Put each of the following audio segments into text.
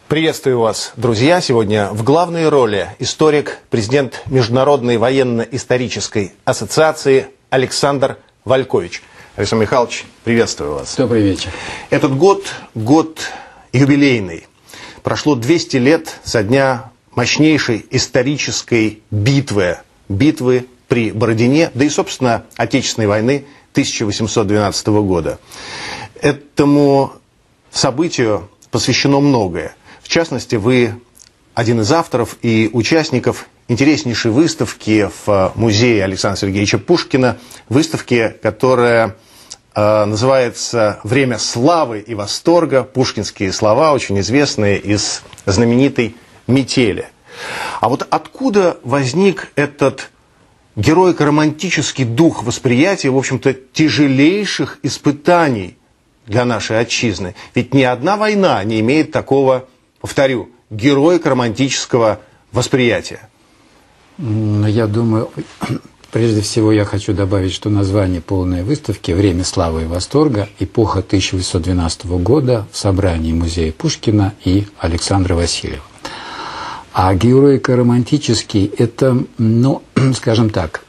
Приветствую вас, друзья. Сегодня в главной роли историк, президент Международной военно-исторической ассоциации Александр Валькович. Александр Михайлович, приветствую вас. Добрый вечер. Этот год юбилейный. Прошло 200 лет со дня мощнейшей исторической битвы при Бородине, да и, собственно, Отечественной войны 1812 года. Этому событию посвящено многое. В частности, вы один из авторов и участников интереснейшей выставки в музее Александра Сергеевича Пушкина, выставки, которая называется «Время славы и восторга. Пушкинские слова», очень известные из знаменитой «Метели». А вот откуда возник этот героико-романтический дух восприятия, в общем-то, тяжелейших испытаний для нашей отчизны? Ведь ни одна война не имеет такого, повторю, героико-романтического восприятия. Я думаю, прежде всего я хочу добавить, что название полной выставки «Время славы и восторга. Эпоха 1812 года» в собрании музея Пушкина и Александра Васильева. А героико-романтический – это, ну, скажем так,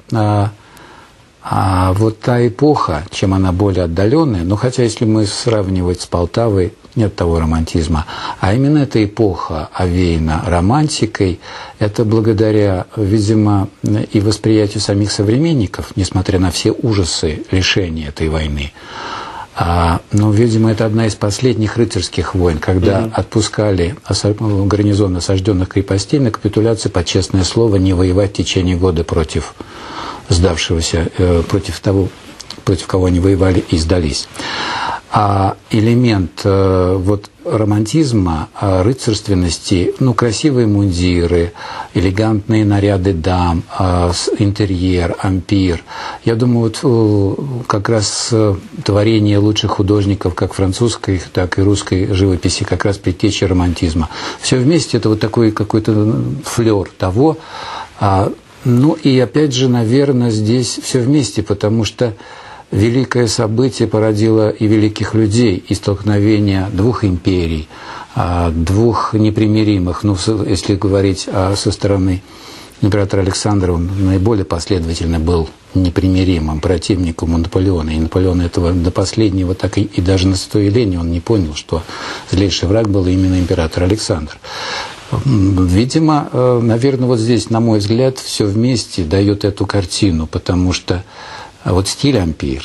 вот та эпоха, чем она более отдаленная, но хотя если мы сравнивать с Полтавой, нет того романтизма, а именно эта эпоха овеяна романтикой, это благодаря, видимо, и восприятию самих современников, несмотря на все ужасы лишения этой войны. Но, видимо, это одна из последних рыцарских войн, когда отпускали гарнизон осажденных крепостей на капитуляцию под честное слово не воевать в течение года против сдавшегося, против того, против кого они воевали и сдались. А элемент вот романтизма, рыцарственности, ну, красивые мундиры, элегантные наряды дам, интерьер, ампир. Я думаю, вот как раз творение лучших художников, как французской, так и русской живописи, как раз предтеча романтизма. Все вместе это вот такой какой-то флёр того. Ну и опять же, наверное, здесь все вместе, потому что великое событие породило и великих людей, и столкновение двух империй, двух непримиримых, ну, если говорить со стороны императора Александра, он наиболее последовательно был непримиримым противником у Наполеона. И Наполеон этого до последнего, так и даже на 100-летие он не понял, что злейший враг был именно император Александр. Видимо, наверное, вот здесь, на мой взгляд, все вместе дает эту картину, потому что вот стиль ампир,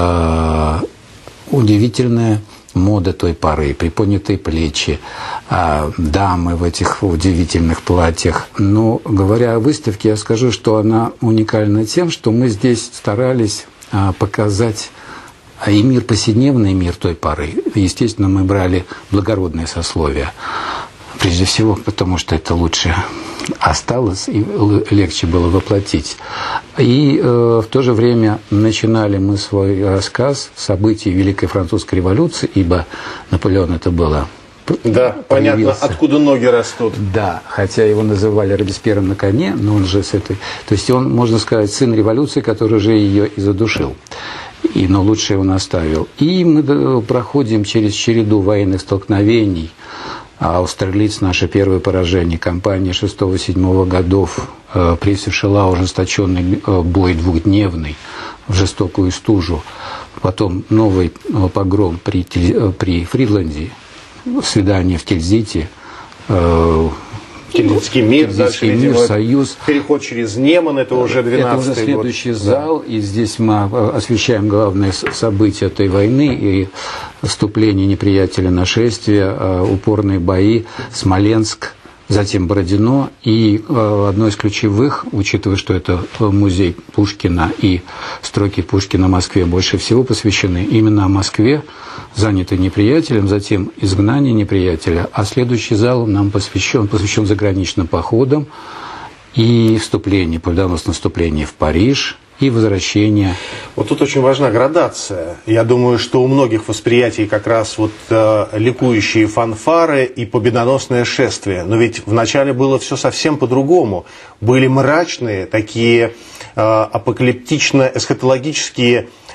удивительная мода той поры, приподнятые плечи, дамы в этих удивительных платьях. Но, говоря о выставке, я скажу, что она уникальна тем, что мы здесь старались показать и мир повседневный, и мир той поры. Естественно, мы брали благородные сословия. Прежде всего, потому что это лучше осталось и легче было воплотить. И в то же время начинали мы свой рассказ с событий Великой Французской революции, ибо Наполеон это было. Да, понятно, откуда ноги растут. Да, хотя его называли Робеспьером на коне, но он же с этой... То есть он, можно сказать, сын революции, который уже ее и задушил. Но лучше он оставил. И мы проходим через череду военных столкновений. Аустерлиц, наше первое поражение, кампания 6-7 годов, при Севшела ожесточенный бой двухдневный в жестокую стужу, потом новый погром при Фридланде, свидание в Тильзите, Тильзитский мир, дальше, мир, союз. Переход через Неман, это уже 12-й год. Это уже следующий зал, и здесь мы освещаем главные события этой войны и вступление неприятеля, нашествия, упорные бои, Смоленск, затем Бородино. И одно из ключевых, учитывая, что это музей Пушкина и строки Пушкина в Москве больше всего посвящены именно Москве, занятой неприятелем, затем изгнание неприятеля, а следующий зал нам посвящен заграничным походам и вступлению, победоносное вступление в Париж и возвращение. Вот тут очень важна градация. Я думаю, что у многих восприятий как раз вот ликующие фанфары и победоносное шествие. Но ведь вначале было все совсем по-другому. Были мрачные, такие апокалиптично-эсхатологические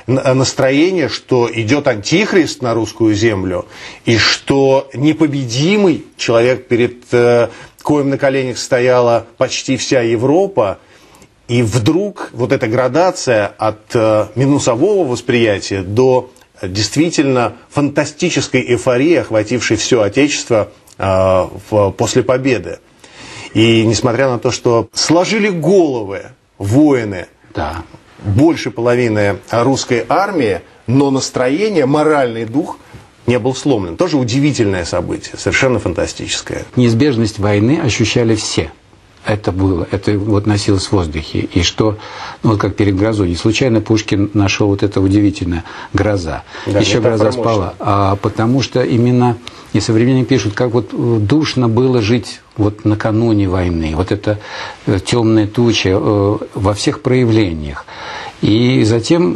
настроение, что идет антихрист на русскую землю, и что непобедимый человек, перед коим на коленях стояла почти вся Европа, и вдруг вот эта градация от минусового восприятия до действительно фантастической эйфории, охватившей все Отечество после победы. И несмотря на то, что сложили головы воины, Да. больше половины русской армии, но настроение, моральный дух не был сломлен. Тоже удивительное событие, совершенно фантастическое. Неизбежность войны ощущали все. Это было, это вот носилось в воздухе. И что, ну, вот как перед грозой, не случайно Пушкин нашел вот это удивительное «Гроза». Да, еще гроза спала. Потому что именно, и современники пишут, как вот душно было жить вот накануне войны. Вот это темная туча во всех проявлениях. И затем,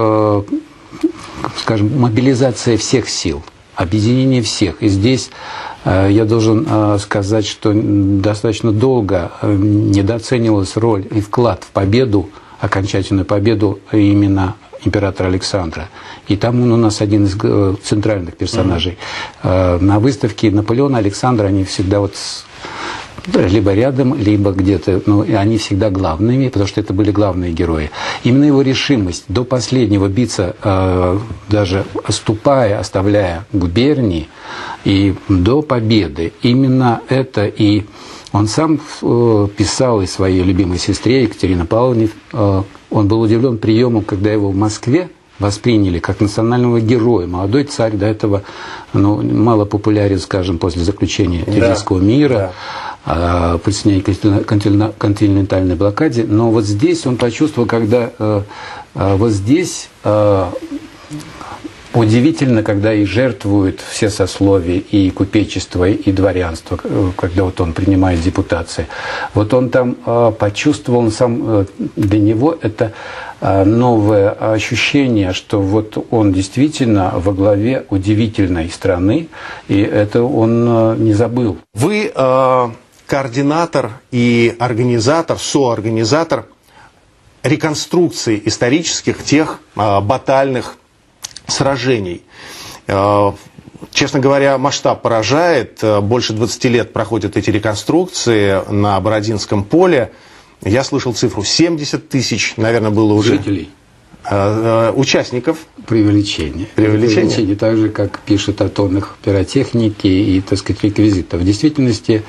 скажем, мобилизация всех сил, объединение всех. И здесь я должен сказать, что достаточно долго недооценивалась роль и вклад в победу, окончательную победу именно императора Александра. И там он у нас один из центральных персонажей. На выставке Наполеона, Александра, они всегда вот либо рядом, либо где-то, но они всегда главными, потому что это были главные герои. Именно его решимость до последнего биться, даже отступая, оставляя губернии, и до победы, именно это и он сам писал и своей любимой сестре Екатерине Павловне, он был удивлен приемом, когда его в Москве восприняли как национального героя. Молодой царь до этого мало популярен, скажем, после заключения Тильзитского мира, присоединения к континентальной блокаде. Но вот здесь он почувствовал, когда вот здесь удивительно, когда и жертвуют все сословия, и купечество, и дворянство, когда вот он принимает депутации. Вот он там почувствовал, он сам, для него это новое ощущение, что вот он действительно во главе удивительной страны, и это он не забыл. Вы координатор и организатор, соорганизатор реконструкции исторических тех батальных сражений. Честно говоря, масштаб поражает. Больше 20 лет проходят эти реконструкции на Бородинском поле. Я слышал цифру 70 тысяч, наверное, было уже. Жителей. Участников. Преувеличение. Преувеличение, так же, как пишут о тоннах пиротехники и, так сказать, реквизитов. В действительности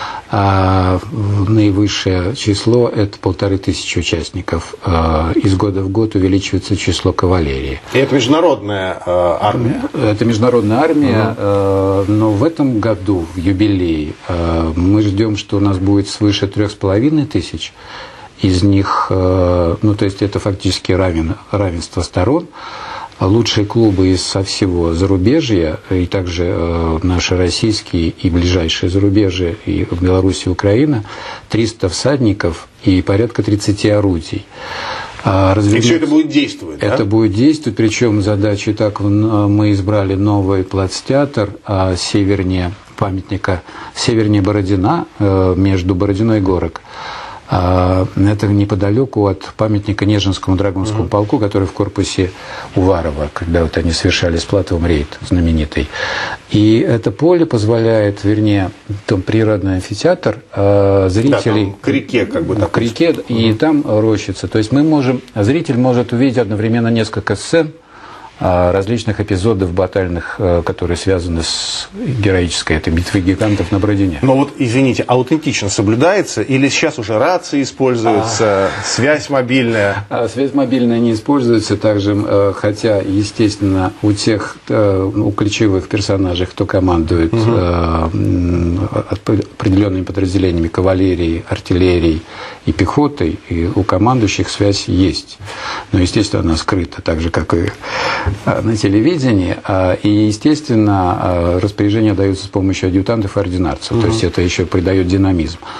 наивысшее число – это 1500 участников. Из года в год увеличивается число кавалерии. И это международная армия? Это международная армия, но в этом году, в юбилей, мы ждем, что у нас будет свыше 3500. Из них, то есть это фактически равенство сторон. Лучшие клубы со всего зарубежья, и также наши российские и ближайшие зарубежья, и в Беларуси, и Украина, 300 всадников и порядка 30 орудий. И все это будет действовать, Это будет действовать, причем задачу так мы избрали новый плацтеатр севернее памятника, севернее Бородина, между Бородиной и Горок. Это неподалеку от памятника Нежинскому драгунскому полку, который в корпусе Уварова, когда вот они совершали с Платовым рейд знаменитый. И это поле позволяет, вернее, там природный амфитеатр, зрителей... Да, там к реке как бы. К реке, и там рощица. То есть зритель может увидеть одновременно несколько сцен, различных эпизодов батальных, которые связаны с героической этой битвой гигантов на Бородине. Но вот, извините, аутентично соблюдается или сейчас уже рации используются, связь мобильная? Связь мобильная не используется также, хотя, естественно, у ключевых персонажей, кто командует определенными подразделениями кавалерии, артиллерии и пехотой, и у командующих связь есть. Но, естественно, она скрыта, так же, как и на телевидении, и, естественно, распоряжения даются с помощью адъютантов и ординарцев, то есть это еще придает динамизм.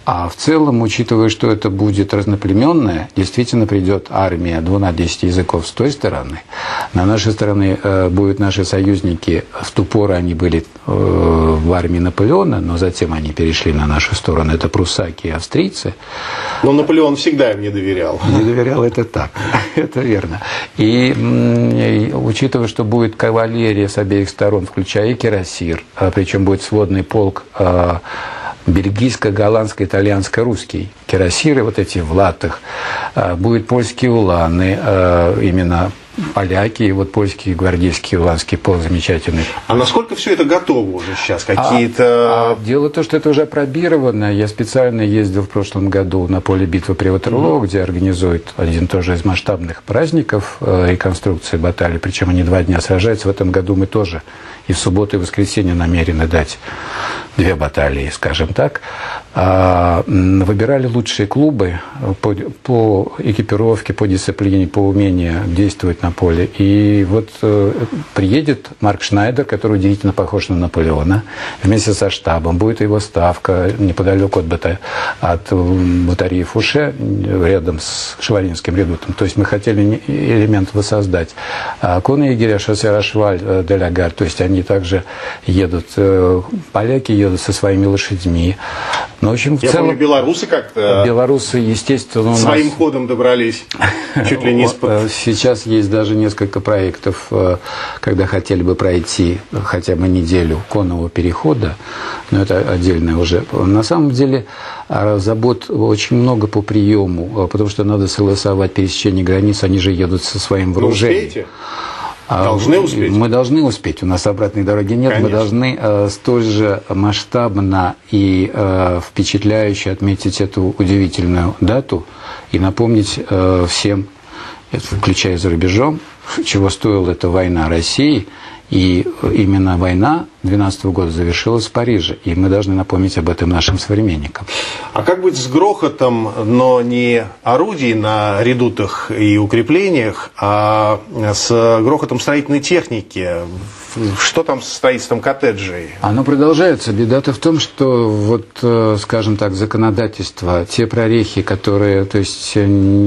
А в целом, учитывая, что это будет разноплеменное, действительно придет армия 12 языков с той стороны. На нашей стороне будут наши союзники. В ту пору они были в армии Наполеона, но затем они перешли на нашу сторону. Это прусаки и австрийцы. Но Наполеон всегда им не доверял. Не доверял, это так. Это верно. И учитывая, что будет кавалерия с обеих сторон, включая и кирасир, причем будет сводный полк бельгийско-голландско-итальянско-русский. Кирасиры вот эти в латах. Будут польские уланы, именно поляки, и вот польский гвардейский уланский полк замечательный. А насколько все это готово уже сейчас? Какие-то... Дело в том, что это уже опробировано. Я специально ездил в прошлом году на поле битвы при Ватерлоо, где организуют один тоже из масштабных праздников реконструкции баталий. Причем они 2 дня сражаются. В этом году мы тоже и в субботу, и в воскресенье намерены дать 2 баталии, скажем так. Выбирали лучшие клубы по экипировке, по дисциплине, по умению действовать на поле. И вот приедет Марк Шнайдер, который удивительно похож на Наполеона, вместе со штабом. Будет его ставка неподалеку от батареи Фуше, рядом с Шевалинским редутом. То есть мы хотели элемент воссоздать. Конные егеря шоссе Рашваль, Делягар, то есть они также едут, поляки едут со своими лошадьми. Но, в общем, Я помню, белорусы как-то... Белорусы, естественно, своим ходом добрались чуть ли не из-под... Сейчас есть даже несколько проектов, когда хотели бы пройти хотя бы неделю конного перехода, но это отдельное уже. На самом деле забот очень много по приему, потому что надо согласовать пересечение границ, они же едут со своим вооружением. Вы успеете? Должны успеть? Мы должны успеть. У нас обратной дороги нет. Конечно. Мы должны столь же масштабно и впечатляюще отметить эту удивительную дату и напомнить всем, включая за рубежом, чего стоила эта война России. И именно война 12 года завершилась в Париже. И мы должны напомнить об этом нашим современникам. А как быть с грохотом, но не орудий на редутах и укреплениях, а с грохотом строительной техники? Что там с строительством коттеджей? Оно продолжается. Беда-то в том, что вот, скажем так, законодательство, те прорехи, которые, то есть,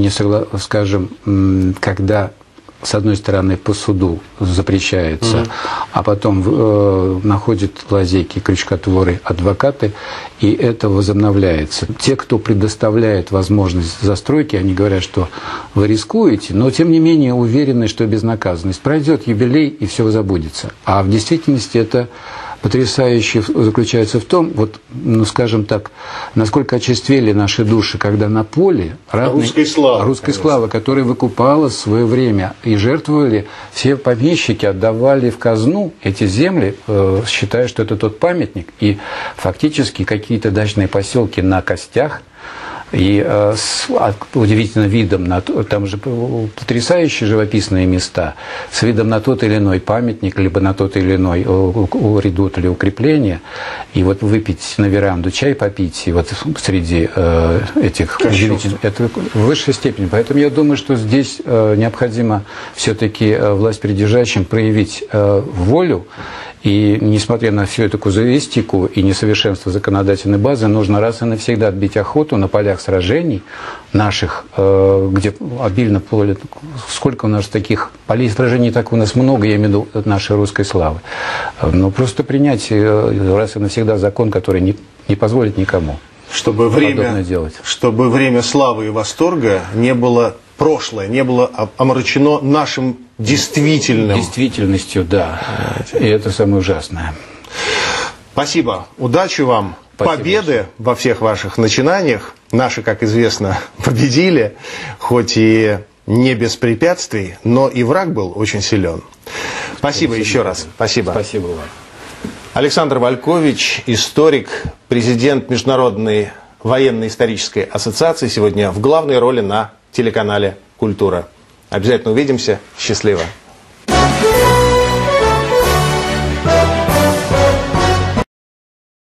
скажем, когда с одной стороны по суду запрещается, а потом находят лазейки, крючкотворы, адвокаты, и это возобновляется. Те, кто предоставляет возможность застройки, они говорят, что вы рискуете, но тем не менее уверены, что безнаказанность пройдет, юбилей, и все забудется. А в действительности это потрясающе заключается в том, вот, ну, скажем так, насколько очерствели наши души, когда на поле русской славы, которая выкупалась в свое время, и жертвовали, все помещики отдавали в казну эти земли, считая, что это тот памятник, и фактически какие-то дачные поселки на костях, и с удивительным видом, там же потрясающие живописные места, с видом на тот или иной памятник, либо на тот или иной редут или укрепление, и вот выпить на веранду чай попить, и вот среди этих удивительных, это в высшей степени. Поэтому я думаю, что здесь необходимо все-таки власть придержащим проявить волю. И несмотря на всю эту казуистику и несовершенство законодательной базы, нужно раз и навсегда отбить охоту на полях сражений наших, где обильно поле. Сколько у нас таких полей сражений, так у нас много, я имею в виду нашей русской славы. Но просто принять раз и навсегда закон, который не позволит никому чтобы подобное делать. Чтобы время славы и восторга не было прошлое, не было омрачено нашим действительностью, да. И это самое ужасное. Спасибо. Удачи вам. Спасибо. Победы во всех ваших начинаниях. Наши, как известно, победили, хоть и не без препятствий, но и враг был очень силен. Спасибо еще раз. Спасибо. Спасибо вам. Александр Валькович, историк, президент Международной военно-исторической ассоциации, сегодня в главной роли на телеканале «Культура». Обязательно увидимся. Счастливо.